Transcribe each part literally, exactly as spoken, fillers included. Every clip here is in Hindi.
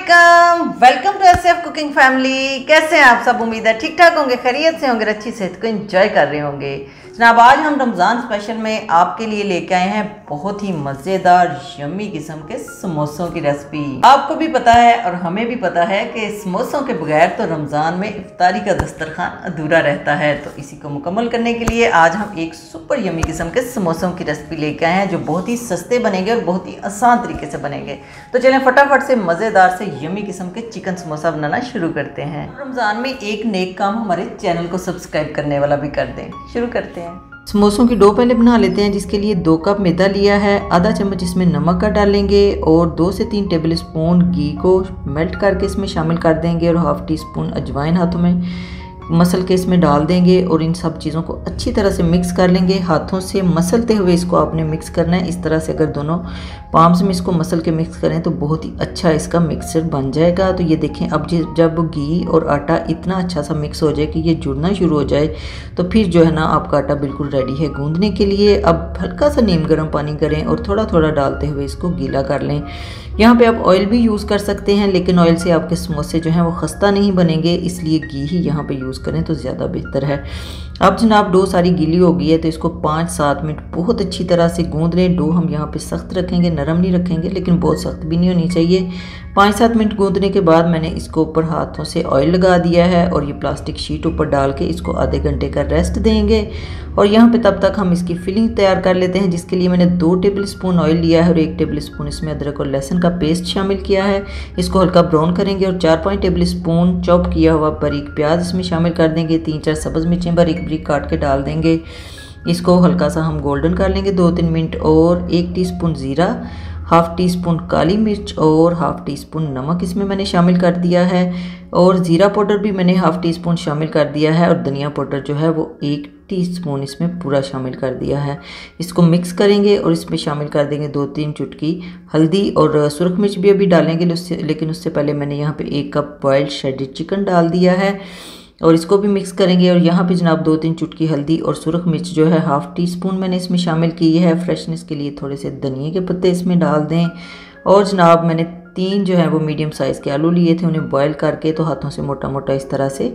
वालेकुम, welcome to SF cooking family. कैसे हैं आप सब? उम्मीद है ठीक ठाक होंगे, खैरियत से होंगे, अच्छी सेहत को एंजॉय कर रहे होंगे। जनाब आज हम रमज़ान स्पेशल में आपके लिए लेके आए हैं बहुत ही मज़ेदार यम्मी किस्म के समोसों की रेसिपी। आपको भी पता है और हमें भी पता है कि समोसों के बगैर तो रमज़ान में इफ्तारी का दस्तरखान अधूरा रहता है। तो इसी को मुकम्मल करने के लिए आज हम एक सुपर यम्मी किस्म के समोसों की रेसिपी लेके आए हैं जो बहुत ही सस्ते बनेंगे और बहुत ही आसान तरीके से बनेंगे। तो चलें फटाफट से मज़ेदार से यम्मी किस्म के चिकन समोसा बनाना शुरू करते हैं। रमज़ान में एक नेक काम हमारे चैनल को सब्सक्राइब करने वाला भी कर दें। शुरू करते हैं। समोसों की डो पहले बना लेते हैं, जिसके लिए दो कप मैदा लिया है, आधा चम्मच इसमें नमक का डालेंगे और दो से तीन टेबल स्पून घी को मेल्ट करके इसमें शामिल कर देंगे और हाफ टी स्पून अजवाइन हाथों में मसल के इसमें डाल देंगे और इन सब चीज़ों को अच्छी तरह से मिक्स कर लेंगे। हाथों से मसलते हुए इसको आपने मिक्स करना है। इस तरह से अगर दोनों पाम्स में इसको मसल के मिक्स करें तो बहुत ही अच्छा इसका मिक्सचर बन जाएगा। तो ये देखें, अब जब घी और आटा इतना अच्छा सा मिक्स हो जाए कि ये जुड़ना शुरू हो जाए तो फिर जो है ना आपका आटा बिल्कुल रेडी है गूंदने के लिए। अब हल्का सा नीम गर्म पानी करें और थोड़ा थोड़ा डालते हुए इसको गीला कर लें। यहाँ पे आप ऑयल भी यूज़ कर सकते हैं, लेकिन ऑयल से आपके समोसे जो हैं वो खस्ता नहीं बनेंगे, इसलिए घी ही यहाँ पे यूज़ करें तो ज़्यादा बेहतर है। अब जनाब डो सारी गीली हो गई है तो इसको पाँच सात मिनट बहुत अच्छी तरह से गूंद लें। डो हम यहाँ पे सख्त रखेंगे, नरम नहीं रखेंगे, लेकिन बहुत सख्त भी नहीं होनी चाहिए। पाँच सात मिनट गूंदने के बाद मैंने इसको ऊपर हाथों से ऑयल लगा दिया है और ये प्लास्टिक शीट ऊपर डाल के इसको आधे घंटे का रेस्ट देंगे। और यहाँ पे तब तक हम इसकी फिलिंग तैयार कर लेते हैं, जिसके लिए मैंने दो टेबल स्पून ऑयल लिया है और एक टेबल स्पून इसमें अदरक और लहसुन का पेस्ट शामिल किया है। इसको हल्का ब्राउन करेंगे और चार पाँच टेबल स्पून चॉप किया हुआ बारीक प्याज इसमें शामिल कर देंगे। तीन चार सब्ज़ मिर्चें बारीक बारीक काट के डाल देंगे। इसको हल्का सा हम गोल्डन कर लेंगे दो तीन मिनट। और एक टीस्पून ज़ीरा, हाफ़ टी स्पून काली मिर्च और हाफ़ टी स्पून नमक इसमें मैंने शामिल कर दिया है। और ज़ीरा पाउडर भी मैंने हाफ़ टी स्पून शामिल कर दिया है और धनिया पाउडर जो है वो एक टीस्पून इसमें पूरा शामिल कर दिया है। इसको मिक्स करेंगे और इसमें शामिल कर देंगे दो तीन चुटकी हल्दी और सुरख मिर्च भी अभी डालेंगे, उससे लेकिन उससे पहले मैंने यहाँ पे एक कप बॉइल्ड श्रेडेड चिकन डाल दिया है और इसको भी मिक्स करेंगे। और यहाँ पे जनाब दो तीन चुटकी हल्दी और सुरख मिर्च जो है हाफ़ टी स्पून मैंने इसमें शामिल की है। फ्रेशनेस के लिए थोड़े से धनिए के पत्ते इसमें डाल दें। और जनाब मैंने तीन जो है वो मीडियम साइज़ के आलू लिए थे, उन्हें बॉयल करके तो हाथों से मोटा मोटा इस तरह से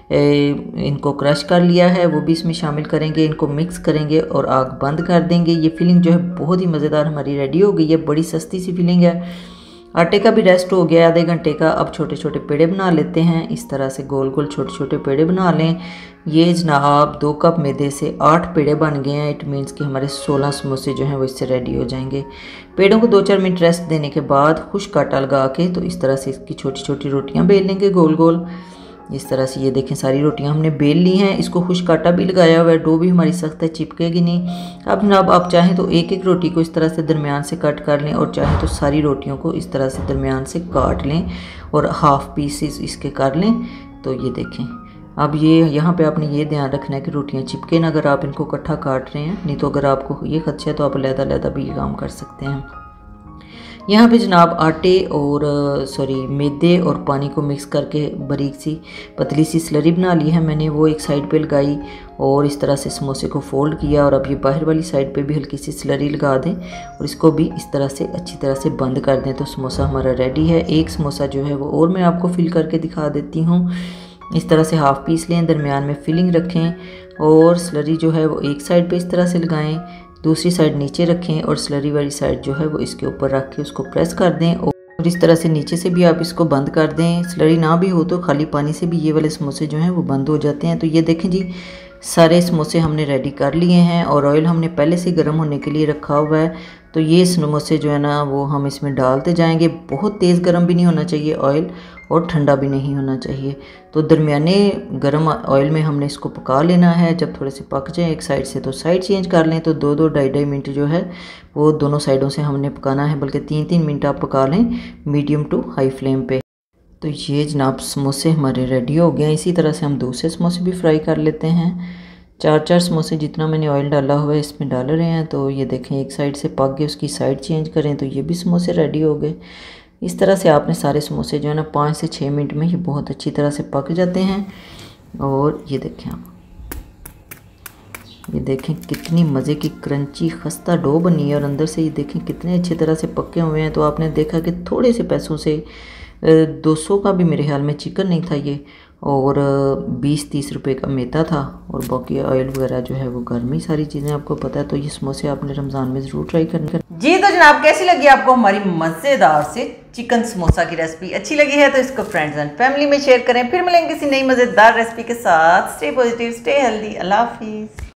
ए, इनको क्रश कर लिया है, वो भी इसमें शामिल करेंगे। इनको मिक्स करेंगे और आग बंद कर देंगे। ये फिलिंग जो है बहुत ही मज़ेदार हमारी रेडी हो गई है। बड़ी सस्ती सी फिलिंग है। आटे का भी रेस्ट हो गया आधे घंटे का। अब छोटे छोटे पेड़े बना लेते हैं। इस तरह से गोल गोल छोटे छोटे पेड़े बना लें। ये जनाब दो कप मैदे से आठ पेड़े बन गए हैं। इट मीन्स कि हमारे सोलह समोसे जो हैं वो इससे रेडी हो जाएंगे। पेड़ों को दो चार मिनट रेस्ट देने के बाद खुश्क आटा लगा के तो इस तरह से इसकी छोटी छोटी रोटियां बेल लेंगे गोल गोल। इस तरह से ये देखें सारी रोटियां हमने बेल ली हैं। इसको खुश्क आटा भी लगाया हुआ है, डो भी हमारी सख्त है, चिपकेगी नहीं। अब जनाब आप चाहें तो एक एक रोटी को इस तरह से दरमियान से कट कर लें और चाहें तो सारी रोटियों को इस तरह से दरमियान से काट लें और हाफ़ पीसेस इसके कर लें। तो ये देखें, अब ये यहाँ पे आपने ये ध्यान रखना है कि रोटियाँ चिपके ना अगर आप इनको इकट्ठा काट रहे हैं, नहीं तो अगर आपको ये खदशा है तो आप लहदा लहदा भी ये काम कर सकते हैं। यहाँ पे जनाब आटे और सॉरी मैदे और पानी को मिक्स करके बारीक सी पतली सी स्लरी बना ली है मैंने, वो एक साइड पे लगाई और इस तरह से समोसे को फोल्ड किया। और अब ये बाहर वाली साइड पे भी हल्की सी स्लरी लगा दें और इसको भी इस तरह से अच्छी तरह से बंद कर दें। तो समोसा हमारा रेडी है। एक समोसा जो है वो और मैं आपको फिल करके दिखा देती हूँ। इस तरह से हाफ़ पीस लें, दरमियान में फिलिंग रखें और स्लरी जो है वो एक साइड पे इस तरह से लगाएं, दूसरी साइड नीचे रखें और स्लरी वाली साइड जो है वो इसके ऊपर रख के उसको प्रेस कर दें। और इस तरह से नीचे से भी आप इसको बंद कर दें। स्लरी ना भी हो तो खाली पानी से भी ये वाले समोसे जो हैं वो बंद हो जाते हैं। तो ये देखें जी, सारे समोसे हमने रेडी कर लिए हैं और ऑयल हमने पहले से गर्म होने के लिए रखा हुआ है। तो ये समोसे जो है ना वो हम इसमें डालते जाएंगे। बहुत तेज़ गर्म भी नहीं होना चाहिए ऑयल और ठंडा भी नहीं होना चाहिए। तो दरमियाने गर्म ऑयल में हमने इसको पका लेना है। जब थोड़े से पक जाए एक साइड से तो साइड चेंज कर लें। तो दो दो ढाई ढाई मिनट जो है वो दोनों साइडों से हमने पकाना है, बल्कि तीन तीन मिनट आप पका लें मीडियम टू हाई फ्लेम पे। तो ये जनाब समोसे हमारे रेडी हो गए। इसी तरह से हम दूसरे समोसे भी फ्राई कर लेते हैं। चार चार समोसे जितना मैंने ऑयल डाला हुआ है इसमें डाल रहे हैं। तो ये देखें एक साइड से पक गए, उसकी साइड चेंज करें तो ये भी समोसे रेडी हो गए। इस तरह से आपने सारे समोसे जो है ना पाँच से छः मिनट में ये बहुत अच्छी तरह से पक जाते हैं। और ये देखें आप, ये देखें कितनी मज़े की क्रंची खस्ता डो बनी है और अंदर से ये देखें कितने अच्छी तरह से पके हुए हैं। तो आपने देखा कि थोड़े से पैसों से दो सौ का भी मेरे ख्याल में चिकन नहीं था ये, और बीस तीस रुपए का मैदा था, और बाकी ऑयल वगैरह जो है वो घर में ही सारी चीज़ें आपको पता है। तो ये समोसे आपने रमज़ान में ज़रूर ट्राई करने। जी तो जनाब, कैसी लगी आपको हमारी मज़ेदार से चिकन समोसा की रेसिपी? अच्छी लगी है तो इसको फ्रेंड्स एंड फैमिली में शेयर करें। फिर मिलेंगे किसी नई मज़ेदार रेसिपी के साथ। Stay positive, stay healthy. अल्लाह हाफिज़।